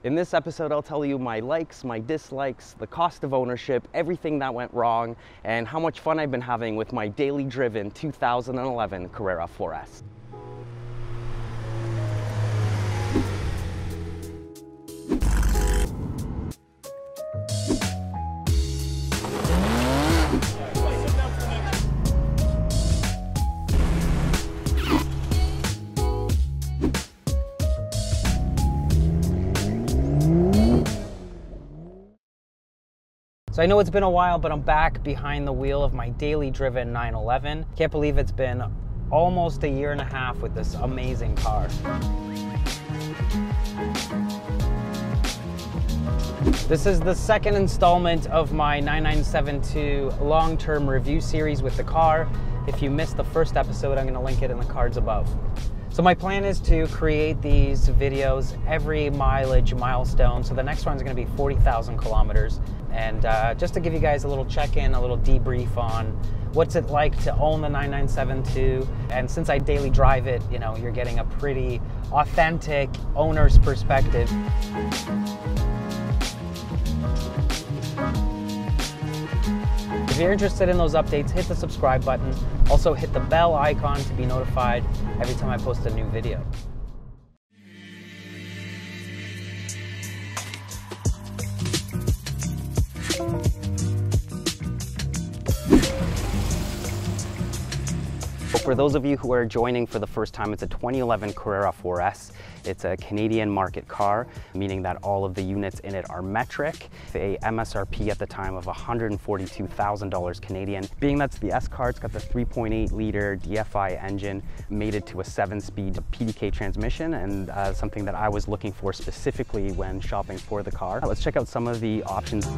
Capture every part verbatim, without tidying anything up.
In this episode, I'll tell you my likes, my dislikes, the cost of ownership, everything that went wrong, and how much fun I've been having with my daily driven two thousand eleven Carrera four S. So I know it's been a while, but I'm back behind the wheel of my daily driven nine eleven. Can't believe it's been almost a year and a half with this amazing car. This is the second installment of my nine nine seven two long-term review series with the car. If you missed the first episode, I'm going to link it in the cards above. So my plan is to create these videos every mileage milestone. So the next one's going to be forty thousand kilometers. And uh, just to give you guys a little check-in, a little debrief on what's it like to own the nine nine seven two. And since I daily drive it, you know, you're getting a pretty authentic owner's perspective. If you're interested in those updates, hit the subscribe button. Also hit the bell icon to be notified every time I post a new video. For those of you who are joining for the first time, it's a twenty eleven Carrera four S. It's a Canadian market car, meaning that all of the units in it are metric. A M S R P at the time of one hundred forty-two thousand dollars Canadian. Being that's the S car, it's got the three point eight liter D F I engine, made it to a seven speed P D K transmission, and uh, something that I was looking for specifically when shopping for the car. Let's check out some of the options.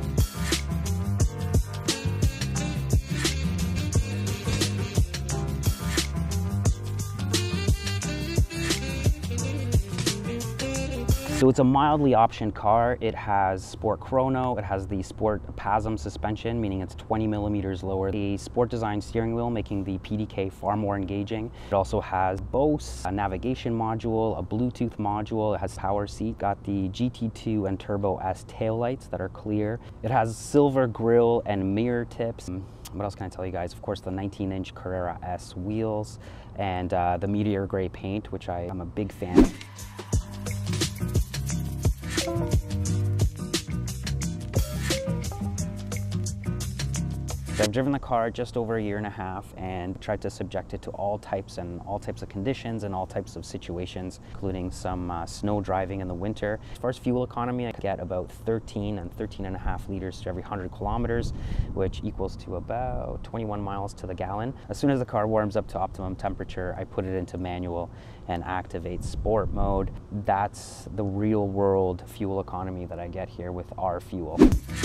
So it's a mildly optioned car. It has Sport Chrono, it has the Sport P A S M suspension, meaning it's twenty millimeters lower. The Sport Design steering wheel, making the P D K far more engaging. It also has Bose, a navigation module, a Bluetooth module, it has power seat, got the G T two and Turbo S taillights that are clear. It has silver grille and mirror tips. What else can I tell you guys? Of course, the nineteen inch Carrera S wheels and uh, the Meteor Gray paint, which I am a big fan of. I've driven the car just over a year and a half and tried to subject it to all types and all types of conditions and all types of situations, including some uh, snow driving in the winter. As far as fuel economy, I get about thirteen and thirteen and a half liters to every one hundred kilometers, which equals to about twenty-one miles to the gallon. As soon as the car warms up to optimum temperature, I put it into manual and activate sport mode. That's the real world fuel economy that I get here with our fuel.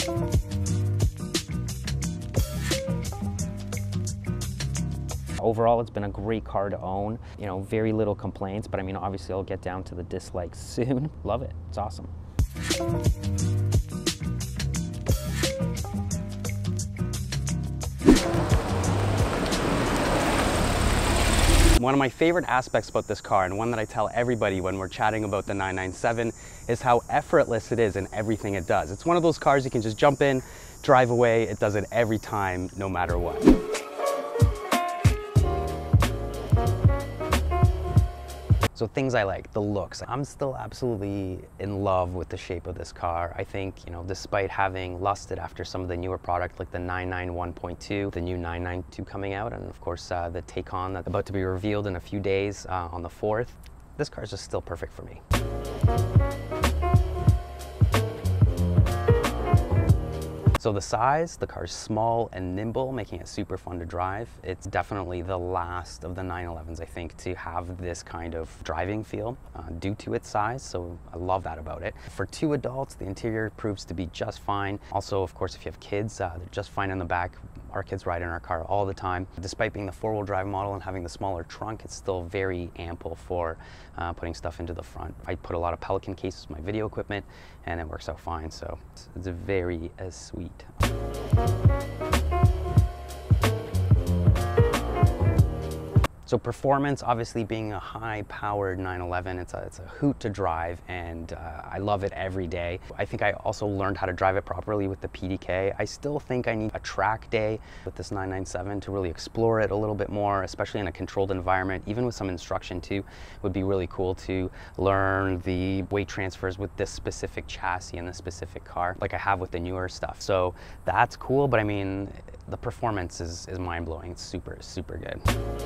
Overall, it's been a great car to own. You know, very little complaints, but I mean, obviously I'll get down to the dislikes soon. Love it, it's awesome. One of my favorite aspects about this car, and one that I tell everybody when we're chatting about the nine nine seven, is how effortless it is in everything it does. It's one of those cars you can just jump in, drive away, it does it every time, no matter what. So things I like, the looks. I'm still absolutely in love with the shape of this car. I think, you know, despite having lusted after some of the newer product like the nine ninety-one point two, the new nine ninety-two coming out, and of course uh, the Taycan that's about to be revealed in a few days uh, on the fourth, this car is just still perfect for me. So the size, the car's small and nimble, making it super fun to drive. It's definitely the last of the nine elevens, I think, to have this kind of driving feel uh, due to its size, so I love that about it. For two adults, the interior proves to be just fine. Also, of course, if you have kids, uh, they're just fine in the back. Our kids ride in our car all the time. Despite being the four-wheel drive model and having the smaller trunk, it's still very ample for uh, putting stuff into the front. I put a lot of Pelican cases with my video equipment, and it works out fine, so it's, it's very uh, sweet. So performance, obviously being a high-powered nine eleven, it's a, it's a hoot to drive, and uh, I love it every day. I think I also learned how to drive it properly with the P D K. I still think I need a track day with this nine ninety-seven to really explore it a little bit more, especially in a controlled environment. Even with some instruction too, would be really cool to learn the weight transfers with this specific chassis and this specific car, like I have with the newer stuff. So that's cool, but I mean, the performance is, is mind-blowing. It's super, super good.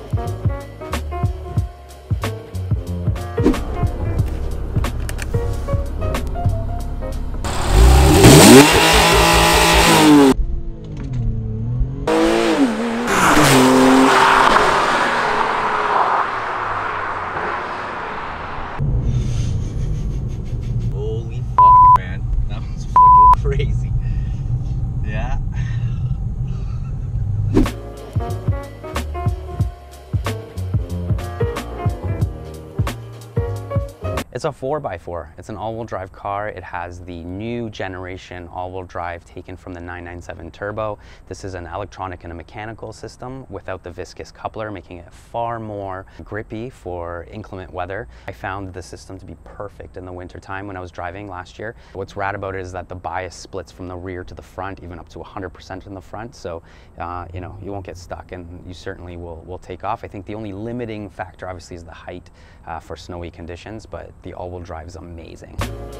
Holy fuck, man. That was fucking crazy. Yeah. It's a four by four. It's an all-wheel drive car. It has the new generation all-wheel drive taken from the nine ninety-seven Turbo. This is an electronic and a mechanical system without the viscous coupler, making it far more grippy for inclement weather. I found the system to be perfect in the winter time when I was driving last year. What's rad about it is that the bias splits from the rear to the front, even up to one hundred percent in the front. So, uh, you know, you won't get stuck, and you certainly will, will take off. I think the only limiting factor, obviously, is the height uh, for snowy conditions, but the all-wheel drive is amazing.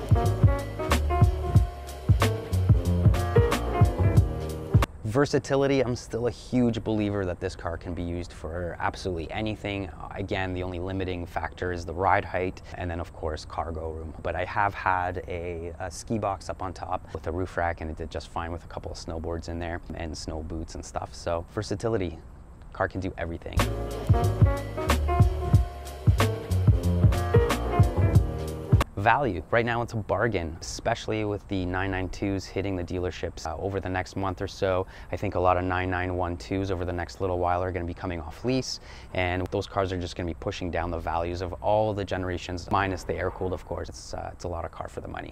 Versatility, I'm still a huge believer that this car can be used for absolutely anything. Again, the only limiting factor is the ride height, and then of course cargo room. But I have had a, a ski box up on top with a roof rack, and it did just fine with a couple of snowboards in there and snow boots and stuff. So versatility, car can do everything. Value. Right now it's a bargain, especially with the nine ninety-twos hitting the dealerships uh, over the next month or so. I think a lot of nine nine twelves over the next little while are going to be coming off lease, and those cars are just going to be pushing down the values of all the generations, minus the air-cooled, of course. It's, uh, it's a lot of car for the money.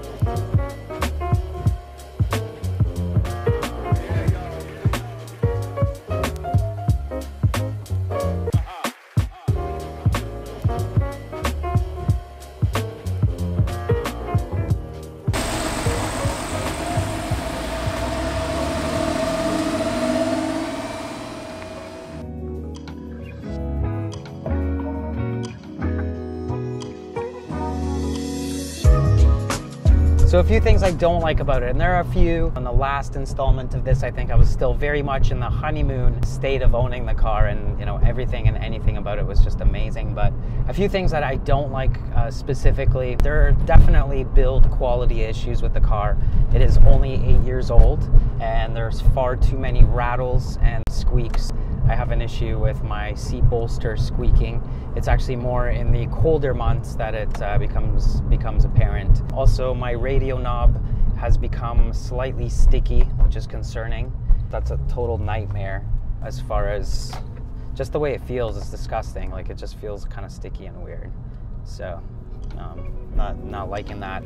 So a few things I don't like about it, and there are a few. On the last installment of this, I think I was still very much in the honeymoon state of owning the car, and you know, everything and anything about it was just amazing. But a few things that I don't like uh, specifically, there are definitely build quality issues with the car. It is only eight years old, and there's far too many rattles and squeaks. I have an issue with my seat bolster squeaking. It's actually more in the colder months that it uh, becomes becomes apparent. Also, my radio knob has become slightly sticky, which is concerning. That's a total nightmare as far as just the way it feels. Is disgusting. Like, it just feels kind of sticky and weird. So, um, not not liking that.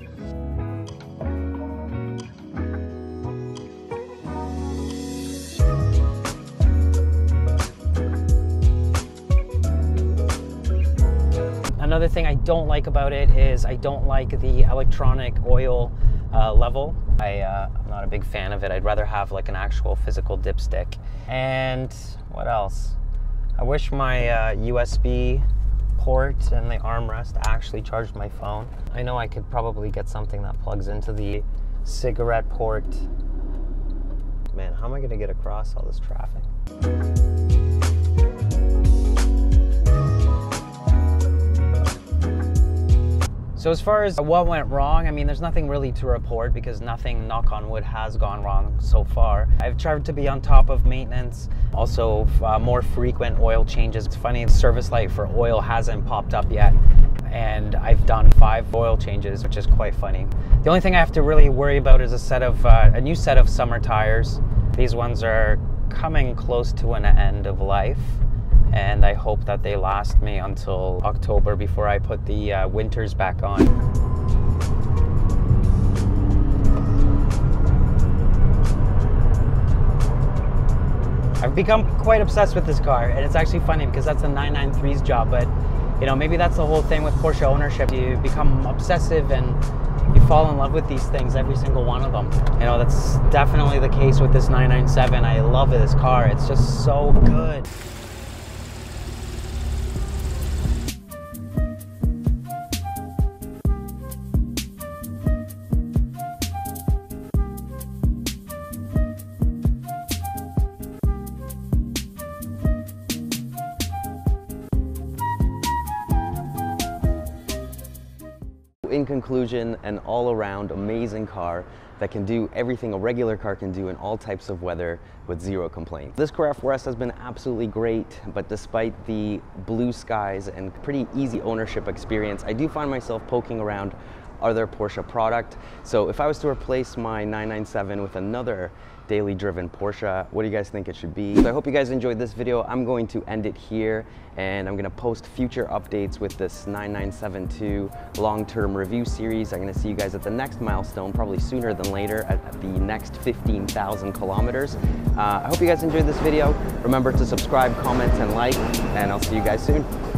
Another thing I don't like about it is I don't like the electronic oil uh, level. I, uh, I'm not a big fan of it. I'd rather have like an actual physical dipstick. And what else? I wish my uh, U S B port and the armrest actually charged my phone. I know I could probably get something that plugs into the cigarette port. Man, how am I gonna get across all this traffic? So as far as what went wrong, I mean, there's nothing really to report because nothing, knock on wood, has gone wrong so far. I've tried to be on top of maintenance, also uh, more frequent oil changes. It's funny, the service light for oil hasn't popped up yet, and I've done five oil changes, which is quite funny. The only thing I have to really worry about is a set of uh, a new set of summer tires. These ones are coming close to an end of life, and I hope that they last me until October before I put the uh, winters back on. I've become quite obsessed with this car, and it's actually funny because that's a nine ninety-three's job, but you know, maybe that's the whole thing with Porsche ownership. You become obsessive and you fall in love with these things, every single one of them. You know, that's definitely the case with this nine ninety-seven. I love this car. It's just so good. In conclusion, an all-around amazing car that can do everything a regular car can do in all types of weather with zero complaints. This Carrera four S has been absolutely great, but despite the blue skies and pretty easy ownership experience, I do find myself poking around other Porsche product. So if I was to replace my nine ninety-seven with another daily driven Porsche, what do you guys think it should be? So I hope you guys enjoyed this video. I'm going to end it here, and I'm gonna post future updates with this nine nine seven two long-term review series. I'm gonna see you guys at the next milestone, probably sooner than later, at, at the next fifteen thousand kilometers. Uh, I hope you guys enjoyed this video. Remember to subscribe, comment, and like, and I'll see you guys soon.